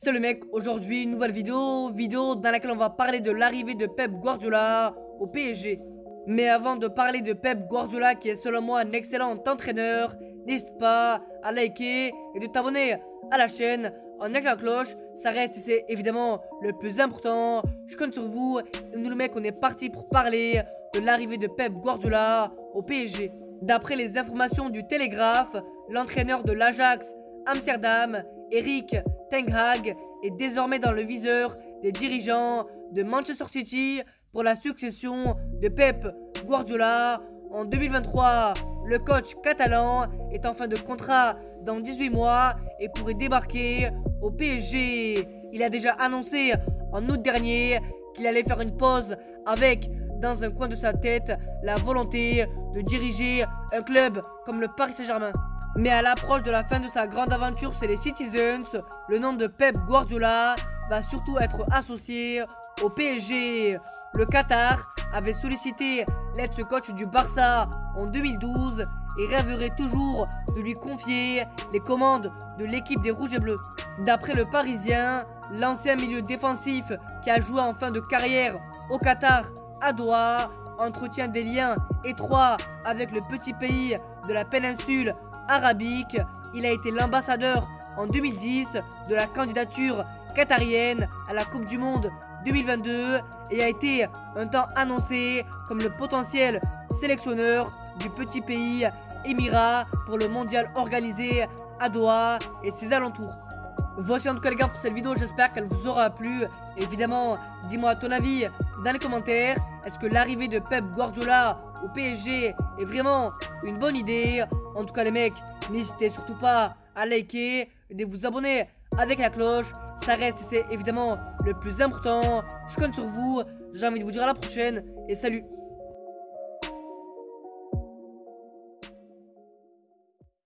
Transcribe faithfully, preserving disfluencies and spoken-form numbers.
Salut mec, aujourd'hui nouvelle vidéo, vidéo dans laquelle on va parler de l'arrivée de Pep Guardiola au P S G. Mais avant de parler de Pep Guardiola qui est selon moi un excellent entraîneur, n'hésite pas à liker et de t'abonner à la chaîne en activant la cloche, ça reste et c'est évidemment le plus important. Je compte sur vous et nous le mec on est parti pour parler de l'arrivée de Pep Guardiola au P S G. D'après les informations du Télégraphe, l'entraîneur de l'Ajax Amsterdam, Erik ten Hag, est désormais dans le viseur des dirigeants de Manchester City pour la succession de Pep Guardiola en deux mille vingt-trois. Le coach catalan est en fin de contrat dans dix-huit mois et pourrait débarquer au P S G. Il a déjà annoncé en août dernier qu'il allait faire une pause avec, dans un coin de sa tête, la volonté de diriger un club comme le Paris Saint-Germain. Mais à l'approche de la fin de sa grande aventure chez les Citizens, le nom de Pep Guardiola va surtout être associé au P S G. Le Qatar avait sollicité l'ex-coach du Barça en deux mille douze et rêverait toujours de lui confier les commandes de l'équipe des Rouges et Bleus. D'après le Parisien, l'ancien milieu défensif qui a joué en fin de carrière au Qatar à Doha entretient des liens étroits avec le petit pays de la péninsule arabique. Il a été l'ambassadeur en deux mille dix de la candidature qatarienne à la Coupe du Monde deux mille vingt-deux et a été un temps annoncé comme le potentiel sélectionneur du petit pays émirat pour le mondial organisé à Doha et ses alentours. Voici en tout cas les gars pour cette vidéo, j'espère qu'elle vous aura plu. Évidemment, dis-moi ton avis dans les commentaires. Est-ce que l'arrivée de Pep Guardiola au P S G est vraiment une bonne idée? En tout cas les mecs, n'hésitez surtout pas à liker et de vous abonner avec la cloche. Ça reste et c'est évidemment le plus important. Je compte sur vous, j'ai envie de vous dire à la prochaine et salut.